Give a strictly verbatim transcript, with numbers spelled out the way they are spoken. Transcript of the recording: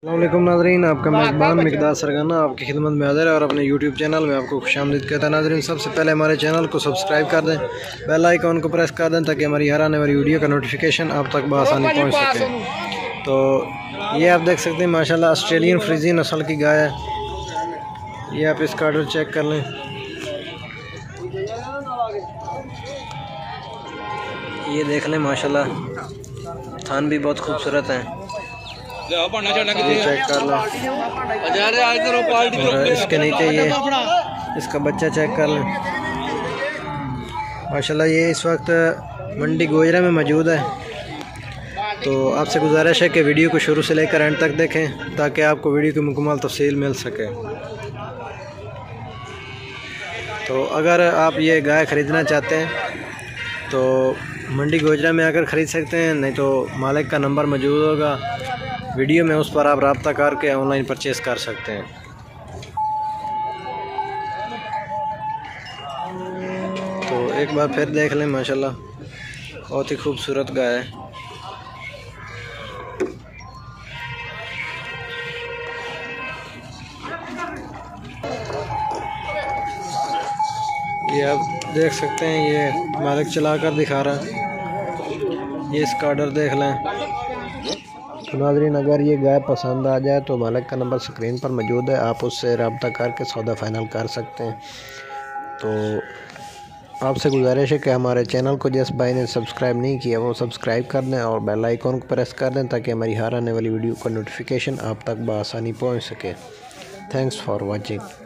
अस्सलामुअलैकुम नाज़रीन, आपका मेज़बान मिक़दार सरगना आपकी खिदमत में हाज़िर है और अपने यूट्यूब चैनल में आपको खुशामदीद कहता है। नाज़रीन, सबसे पहले हमारे चैनल को सब्सक्राइब कर दें, बेल आइकन को प्रेस कर दें ताकि हमारी हर आने वाली वीडियो का नोटिफिकेशन आप तक बआसानी पहुँच सके। तो ये आप देख सकते हैं माशाल्लाह ऑस्ट्रेलियन फ्रीजी नस्ल की गाय है। ये आप इसका ऑर्डर चेक कर लें। ये देख लें माशाल्लाह, थान भी बहुत खूबसूरत है। ये चेक कर लो। और इसके नीचे ये इसका बच्चा चेक कर लें। माशाल्लाह ये इस वक्त मंडी गोजरा में मौजूद है। तो आपसे गुजारिश है कि वीडियो को शुरू से लेकर एंड तक देखें ताकि आपको वीडियो की मुकम्मल तफसील मिल सके। तो अगर आप ये गाय ख़रीदना चाहते हैं तो मंडी गोजरा में आकर ख़रीद सकते हैं, नहीं तो मालिक का नंबर मौजूद होगा वीडियो में, उस पर आप रब्ता करके ऑनलाइन परचेस कर सकते हैं। तो एक बार फिर देख लें, माशाल्लाह बहुत ही खूबसूरत गाय है। ये आप देख सकते हैं, ये मालिक चलाकर दिखा रहा है। ये इसका ऑर्डर देख लें। तो नाज़रीन, अगर ये गाय पसंद आ जाए तो मालिक का नंबर स्क्रीन पर मौजूद है, आप उससे रब्ता करके सौदा फाइनल कर सकते हैं। तो आपसे गुजारिश है कि हमारे चैनल को जिस भाई ने सब्सक्राइब नहीं किया वो सब्सक्राइब कर दें और बेल आइकन को प्रेस कर दें ताकि हमारी हर आने वाली वीडियो का नोटिफिकेशन आप तक बआसानी पहुंच सके। Thanks for watching.